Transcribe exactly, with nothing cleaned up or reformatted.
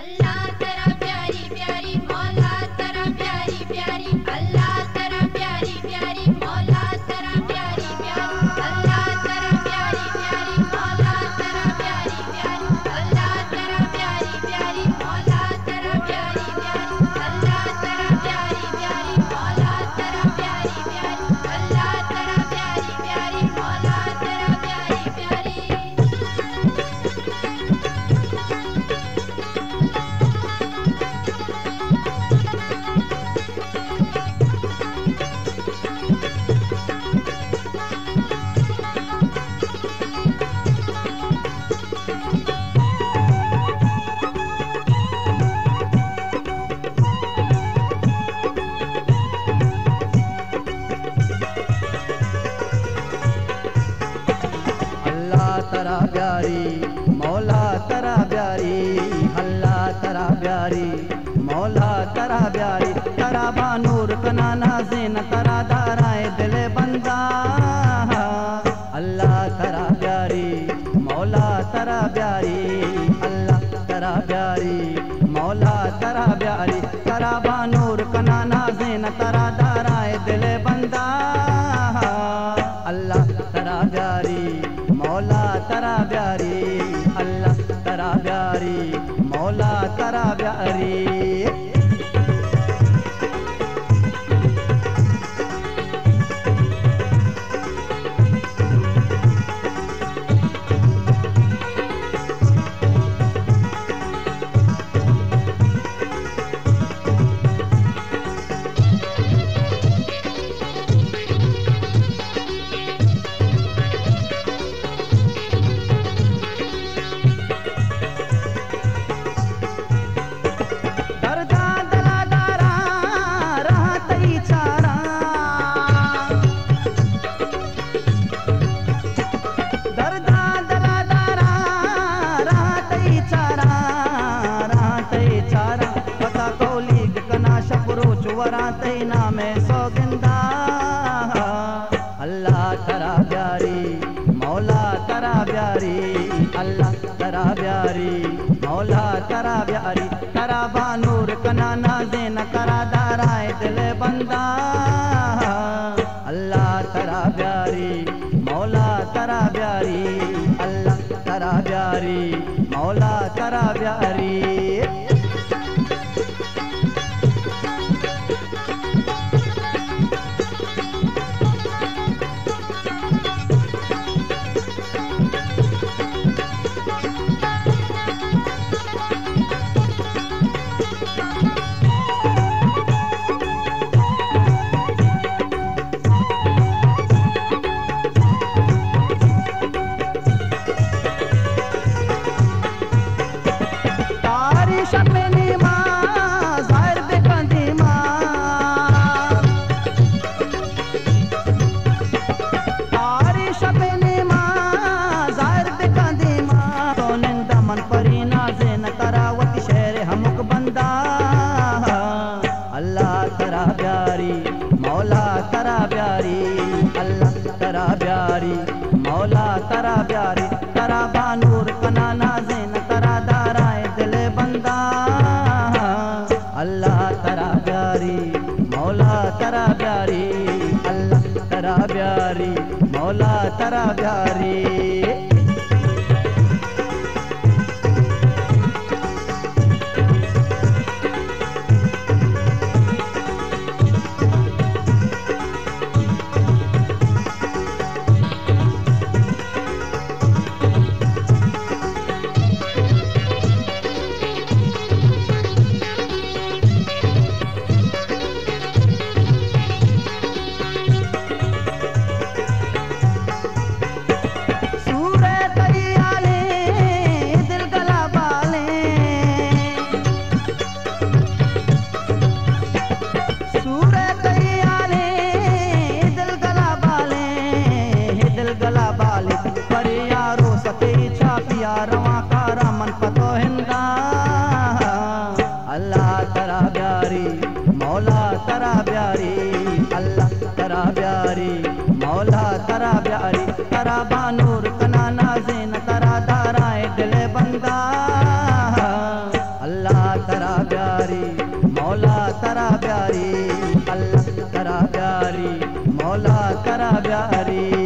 अल्लाह तेरा प्यारी प्यारी मौला तेरा प्यारी प्यारी अल्लाह तेरा प्यारी प्यारी मौला तेरा प्यारी प्यारी अल्लाह तेरा प्यारी प्यारी मौला तेरा प्यारी प्यारी अल्लाह तेरा प्यारी प्यारी मौला तेरा प्यारी प्यारी अल्लाह तेरा प्यारी प्यारी मौला तेरा प्यारी प्यारी अल्लाह तेरा प्यारी प्यारी मौला तेरा प्यारी प्यारी। अल्लाह तरा प्यारी मौला तरा प्यारी अल्लाह तरा प्यारी मौला तरा प्यारी तरा बानूर कनाना ज़ेन तरा दाराए दिल बंदा अल्लाह तरा प्यारी मौला तरा प्यारी अल्लाह तरा प्यारी मौला तरा प्यारी तरा बानूर कनाना ज़ेन तरा दाराए दिल बंदा अल्लाह तरा प्यारी मौला तरा प्यारी अल्लाह तरा प्यारी मौला तरा प्यारी। नामे सौगंदा अल्लाह तरा प्यारी मौला तरा प्यारी अल्लाह तरा प्यारी मौला तरा प्यारी तरा बानूर कनाना ज़ेन तरा दाराए दिल बंदा अल्लाह तरा प्यारी मौला तरा प्यारी अल्लाह तरा प्यारी मौला तरा प्यारी। मौला तरा प्यारी तरा बानूर कनाना ज़ेन तरा दाराए दिल बंदा अल्लाह तरा प्यारी मौला तरा प्यारी अल्लाह तरा प्यारी मौला तरा प्यारी। तरा प्यारी मौला तरा प्यारी अल्लाह तरा प्यारी मौला तरा प्यारी।